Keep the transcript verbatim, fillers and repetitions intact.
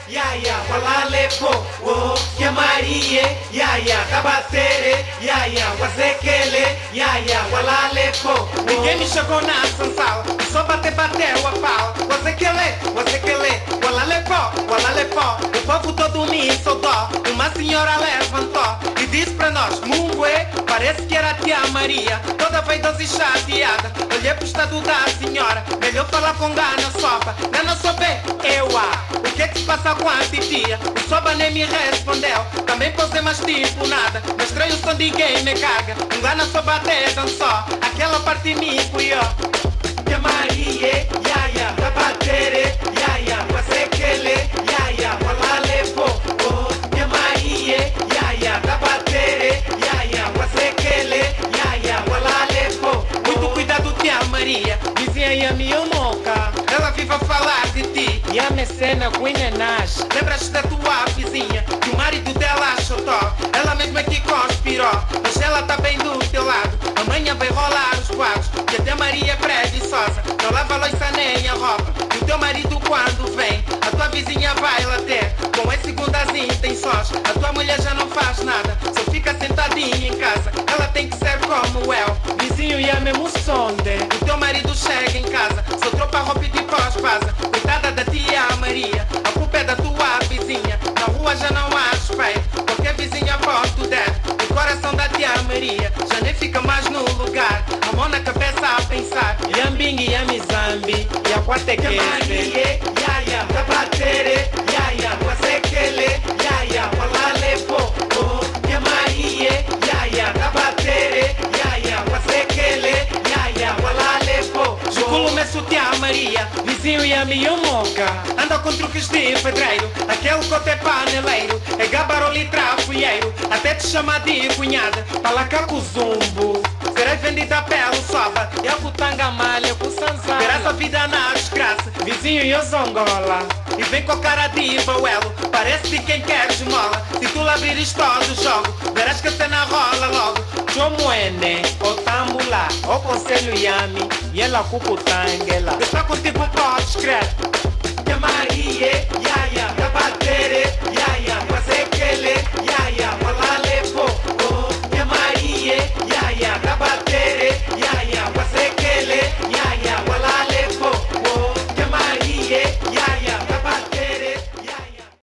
ya ya, walale po, wo, ya Maria, ya ya, tabatere, ya ya, wazekele, ya ya, walale po. Ninguém me chegou na sala, só bate bateu a pau. Wazekele, wazekele, walale po, walale po. O povo todo me saudou, uma senhora levantou e disse pra nós, Mungwe, parece que era a tia Maria, toda vaidosa e chateada. Olhei pro estado da senhora, melhor falar com gana sopa. Não, não soube, eu ah, o que é que se passa com a titia? O soba nem me respondeu, também posei mais tipo nada. Mas estranho o som de ninguém me carga, um gana soba até dançou, aquela parte me fui ó. Tia Maria, ya ya, tabatere, ya ya, wazekele, ya ya, walale po, oh. Tia Maria, ya ya, tabatere, ya ya, wazekele, ya ya, walale po. Muito cuidado, tia Maria, dizia e a minha moca. Ela vive a falar de ti e a mecena Queenenash. Lembras da tua vizinha, que o marido dela chotó. Ela mesma que conspirou, mas ela tá bem do teu lado. Amanhã vai rolar os quadros, que a tia Maria é preguiçosa, não lava a louça nem a roupa. E o teu marido quando vem, a tua vizinha vai lá ter com as segundas intenções. A tua mulher já não faz nada, só fica sentadinha em casa. Ela tem que ser como eu, vizinho e a mesmo sonde. O teu marido chega em casa, só tropa roupa e depois vaza. Coitada da tia Maria, a culpa é da tua vizinha. Na rua já não há respeito, qualquer vizinha pode tu deve. O coração da tia Maria já nem fica mais no lugar. A mão na cabeça a pensar, Yambing e Yamizambi, e a quarta é que Maria, ya ya, tabatere, ya ya, wazekele, ya ya, walale po, oh. Ya Maria, ya ya, tabatere, ya ya, wazekele, ya ya, walale po. Juculo messo tia Maria, vizinho e a minha moca. Anda com truques de pedreiro, aquele cote é paneleiro, é gabaroli trafuieiro, até te chama de cunhada, fala cá com zumbo. Serás vendida pelo soba, e a putanga malha com sanzana. Verás a vida na desgraça, vizinho e zongola. E vem com a cara de bauelo, parece de quem quer esmola. Se tu lá abrires todo o jogo, verás que a cena rola logo. Chomoene, o tambula, o conselho yami, e ela cucutangela. Está contigo podes crer. Tia Maria, ya ya, tabatere,